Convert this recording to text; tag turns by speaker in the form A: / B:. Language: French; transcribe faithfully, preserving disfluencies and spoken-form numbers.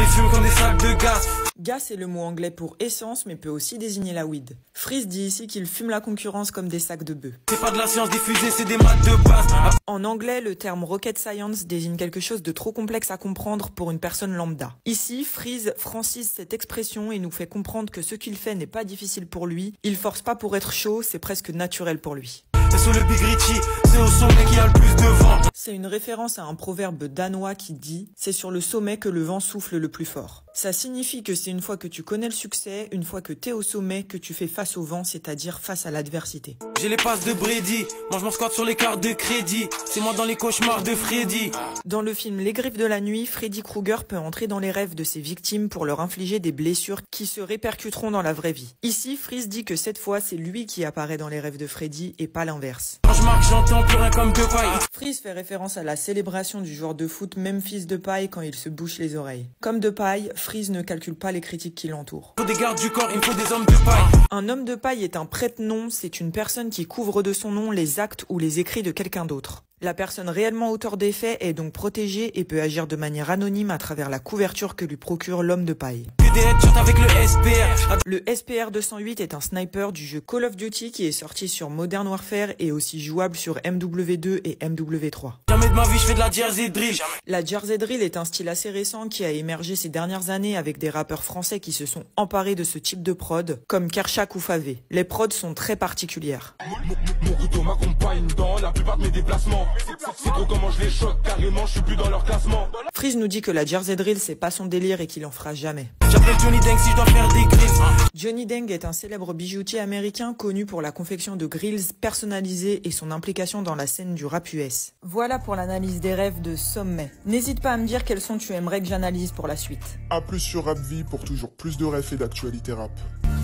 A: fument comme des sacs de gaz.
B: Gas est le mot anglais pour essence, mais peut aussi désigner la weed. Freeze dit ici qu'il fume la concurrence comme des sacs de bœufs.
A: C'est pas de la science diffusée, c'est des maths de base.
B: En anglais, le terme rocket science désigne quelque chose de trop complexe à comprendre pour une personne lambda. Ici, Freeze francise cette expression et nous fait comprendre que ce qu'il fait n'est pas difficile pour lui. Il force pas pour être chaud, c'est presque naturel pour lui.
A: C'est sur le Big Richie, c'est au sommet qu'il y a le plus de vent.
B: C'est une référence à un proverbe danois qui dit « C'est sur le sommet que le vent souffle le plus fort ». Ça signifie que c'est une fois que tu connais le succès, une fois que t'es au sommet, que tu fais face au vent, c'est-à-dire face à l'adversité.
A: J'ai les passes de Brady, moi je m'en squatte sur les cartes de crédit. C'est moi dans les cauchemars de Freddy.
B: Dans le film Les Griffes de la nuit, Freddy Krueger peut entrer dans les rêves de ses victimes pour leur infliger des blessures qui se répercuteront dans la vraie vie. Ici, Freeze dit que cette fois, c'est lui qui apparaît dans les rêves de Freddy et pas l'inverse.
A: Quand je marque, j'entends plus rien comme de paille.
B: Freeze fait référence à la célébration du joueur de foot Memphis Depay quand il se bouche les oreilles. Comme Depay, Freeze ne calcule pas les critiques qui l'entourent.
A: Pour des gardes du corps, il me faut des hommes de paille.
B: Un homme de paille est un prête-nom, c'est une personne qui couvre de son nom les actes ou les écrits de quelqu'un d'autre. La personne réellement auteur des faits est donc protégée et peut agir de manière anonyme à travers la couverture que lui procure l'homme de paille.
A: Des headshots avec le S P R.
B: Le S P R deux cent huit est un sniper du jeu Call of Duty qui est sorti sur Modern Warfare et aussi jouable sur M W deux et M W trois.
A: Jamais de ma vie je fais de la Jersey Drill.
B: La Jersey Drill est un style assez récent qui a émergé ces dernières années avec des rappeurs français qui se sont emparés de ce type de prod, comme Kershak ou Favé. Les prods sont très particulières.
A: Mon couteau m'accompagne dans la plupart de mes déplacements. C'est trop comment je les choque, carrément je suis plus dans leur classement.
B: Freeze nous dit que la Jersey Drill c'est pas son délire et qu'il en fera jamais.
A: J'appelle Johnny Deng si je dois faire des grills.
B: Johnny Deng est un célèbre bijoutier américain connu pour la confection de grills personnalisés et son implication dans la scène du rap U S. Voilà pour l'analyse des rêves de Sommet. N'hésite pas à me dire quels sons tu aimerais que j'analyse pour la suite.
C: A plus sur Rap Vie pour toujours plus de refs et d'actualité rap.